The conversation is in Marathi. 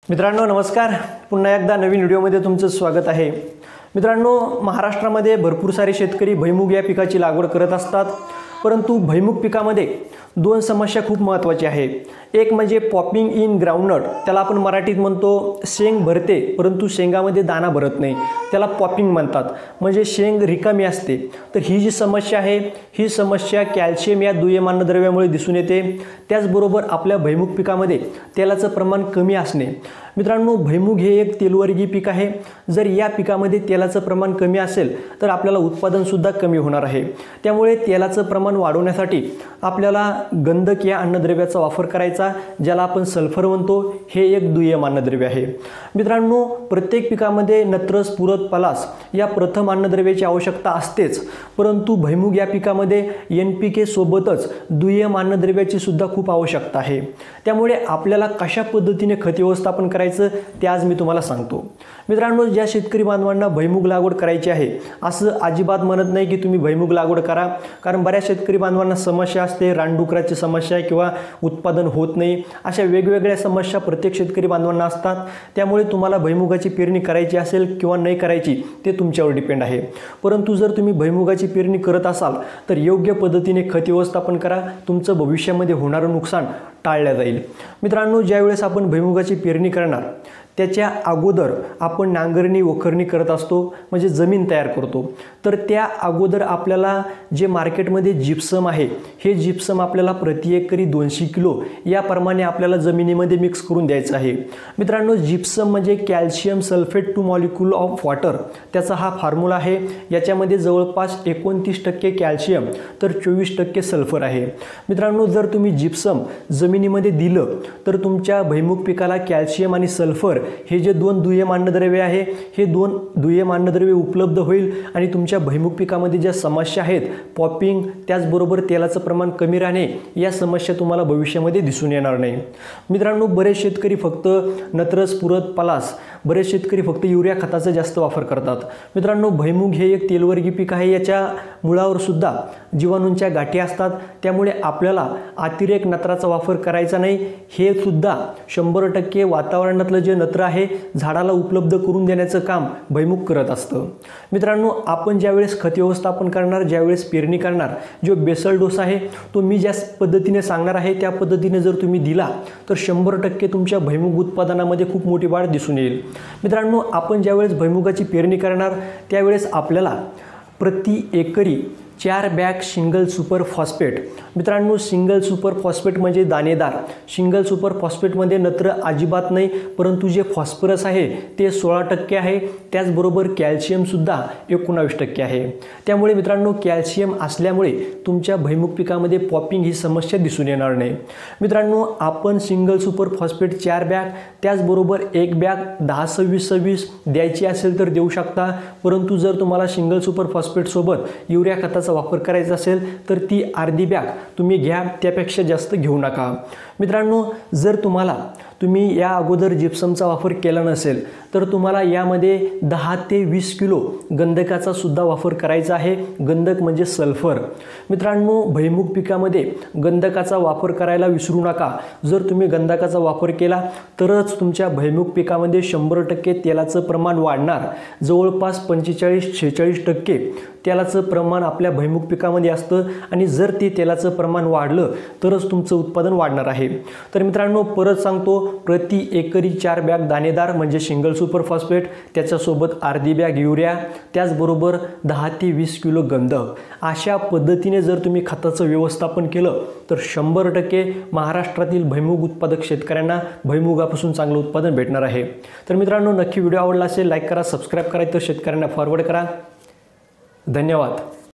मित्रांनो नमस्कार, पुन्हा एकदा नवीन व्हिडिओमध्ये तुमचं स्वागत आहे। मित्रांनो, महाराष्ट्रामध्ये भरपूर सारे शेतकरी भुईमुग या पिकाची लागवड करत असतात, परंतु भुईमुग पिकामध्ये दोन समस्या खूप महत्त्वाची आहे। एक म्हणजे पॉपिंग इन ग्राउंडनट, त्याला आपण मराठीत म्हणतो शेंग भरते परंतु शेंगामध्ये दाना भरत नाही, त्याला पॉपिंग म्हणतात, म्हणजे शेंग रिकामी असते। तर ही जी समस्या आहे ही समस्या कॅल्शियम या दुय्यम अन्नद्रव्यामुळे दिसून येते। त्याचबरोबर आपल्या भुईमुग पिकामध्ये तेलाचं प्रमाण कमी असणे। मित्रांनो, भुईमुग हे एक तेलवर्गीय पीक आहे। जर या पिकामध्ये तेलाचं प्रमाण कमी असेल तर आपल्याला उत्पादन सुद्धा कमी होणार आहे। त्यामुळे तेलाचं प्रमाण वाढवण्यासाठी आपल्याला गंधक या अन्नद्रव्याचा वापर करायचा, ज्याला आपण सल्फर म्हणतो। हे एक दुय्यम अन्नद्रव्य आहे। मित्रांनो, प्रत्येक पिकामध्ये नत्र, स्फुरद, पलास या प्रथम अन्नद्रव्याची आवश्यकता असतेच, परंतु भुईमुग या पिकामध्ये NPK सोबतच दुय्यम अन्नद्रव्याची सुद्धा खूप आवश्यकता आहे। त्यामुळे आपल्याला कशा पद्धतीने खत व्यवस्थापन करायचं ते आज मी तुम्हाला सांगतो। मित्रांनो, ज्या शेतकरी बांधवांना भुईमुग लागवड करायची आहे, असं अजिबात म्हणत नाही की तुम्ही भुईमुग लागवड करा, कारण बऱ्याच शेतकरी बांधवांना समस्या असते, रानडुकराची समस्या किंवा उत्पादन होत नाही, अशा वेगवेगळ्या समस्या प्रत्येक शेतकरी बांधवांना असतात। त्यामुळे तुम्हाला भुईमुगाची पेरणी करायची असेल किंवा नाही करायची ते तुमच्यावर डिपेंड आहे। परंतु जर तुम्ही भुईमुगाची पेरणी करत असाल तर योग्य पद्धतीने खत व्यवस्थापन करा, तुमचं भविष्यामध्ये होणारं नुकसान टाळलं जाईल। मित्रांनो, ज्यावेळेस आपण भुईमुगाची पेरणी करणार त्याच्या अगोदर आपण नांगरणी वखरणी करत असतो, म्हणजे जमीन तयार करतो। तर त्या अगोदर आपल्याला जे मार्केटमध्ये जिप्सम आहे, हे जिप्सम आपल्याला प्रति एकरी 200 किलो याप्रमाणे आपल्याला जमिनीमध्ये मिक्स करून द्यायचं आहे। मित्रांनो, जिप्सम म्हणजे calcium sulphate two molecule of water, त्याचा हा फॉर्म्युला आहे। याच्यामध्ये जवळपास 29% कॅल्शियम तर 24% सल्फर आहे। मित्रांनो, जर तुम्ही जिप्सम जमिनीमध्ये दिलं तर तुमच्या भुईमुग पिकाला कॅल्शियम आणि सल्फर हे जे दोन दुय्यम अन्नद्रव्ये आहे, हे दोन दुय्यम अन्नद्रव्ये उपलब्ध होईल आणि तुमच्या भुईमुग पिकामध्ये ज्या समस्या आहेत, पॉपिंग त्याचबरोबर तेलाचं प्रमाण कमी राहणे, या समस्या तुम्हाला भविष्यामध्ये दिसून येणार नाही। मित्रांनो, बरेच शेतकरी फक्त नत्र, स्फुरद, पलास, बरेच शेतकरी फक्त युरिया खताचा जास्त वापर करतात। मित्रांनो, भुईमुग हे एक तेलवर्गीय पीक आहे, याच्या मुळावर सुद्धा जीवाणूंच्या गाठी असतात, त्यामुळे आपल्याला अतिरेक नत्राचा वापर करायचा नाही। हे सुद्धा 100% वातावरणातलं जे नत्र आहे झाडाला उपलब्ध करून देण्याचं काम भुईमुग करत असतं। मित्रांनो, आपण ज्यावेळेस खत व्यवस्थापन करणार, ज्यावेळेस पेरणी करणार, जो बेसल डोस आहे तो मी ज्या पद्धतीने सांगणार आहे त्या पद्धतीने जर तुम्ही दिला तर 100% तुमच्या भुईमुग उत्पादनामध्ये खूप मोठी वाढ दिसून येईल। मित्रांनो, आपण ज्यावेळेस भुईमुगाची पेरणी करणार त्यावेळेस आपल्याला प्रति एकरी 4 बॅग सिंगल सुपर फॉस्फेट। मित्रांनो, सिंगल सुपर फॉस्फेट म्हणजे दाणेदार। सिंगल सुपर फॉस्फेटमध्ये नत्र अजिबात नाही, परंतु जे फॉस्फरस आहे ते 16% आहे, त्याचबरोबर कॅल्शियम सुद्धा 19% आहे। त्यामुळे मित्रांनो, कॅल्शियम असल्यामुळे तुमच्या भुईमुग पिकामध्ये पॉपिंग ही समस्या दिसून येणार नाही। मित्रांनो, आपण सिंगल सुपर फॉस्फेट 4 बॅग त्याचबरोबर 1 बॅग 10-26-26 द्यायची असेल तर देऊ शकता, परंतु जर तुम्हाला सिंगल सुपर फॉस्फेट सोबत युरिया खताचा वापर करायचा असेल तर ती अर्धी बॅग तुम्ही घ्या, त्यापेक्षा जास्त घेऊ नका। मित्रांनो, जर तुम्ही या अगोदर जिप्समचा वापर केला नसेल तर तुम्हाला यामध्ये 10 ते 20 किलो गंधकाचा सुद्धा वापर करायचा आहे। गंधक म्हणजे सल्फर। मित्रांनो, भुईमुग पिकामध्ये गंधकाचा वापर करायला विसरू नका। जर तुम्ही गंधकाचा वापर केला तरच तुमच्या भुईमुग पिकामध्ये 100% तेलाचं प्रमाण वाढणार। जवळपास 45-46% तेलाचं प्रमाण आपल्या भुईमुग पिकामध्ये असतं आणि जर ते तेलाचं प्रमाण वाढलं तरच तुमचं उत्पादन वाढणार आहे। तर मित्रांनो, परत सांगतो, प्रति एकरी 4 बॅग दाणेदार म्हणजे सिंगल सुपर फॉस्फेट, त्याच्यासोबत अर्धी बॅग युरिया, त्याचबरोबर 10 ते 20 किलो गंधक, अशा पद्धतीने जर तुम्ही खताचं व्यवस्थापन केलं तर 100% महाराष्ट्रातील भुईमुग उत्पादक शेतकऱ्यांना भुईमुगापासून चांगलं उत्पादन भेटणार आहे। तर मित्रांनो, नक्की व्हिडिओ आवडला असेल लाईक करा, सबस्क्राईब करा, तर शेतकऱ्यांना फॉरवर्ड करा। धन्यवाद।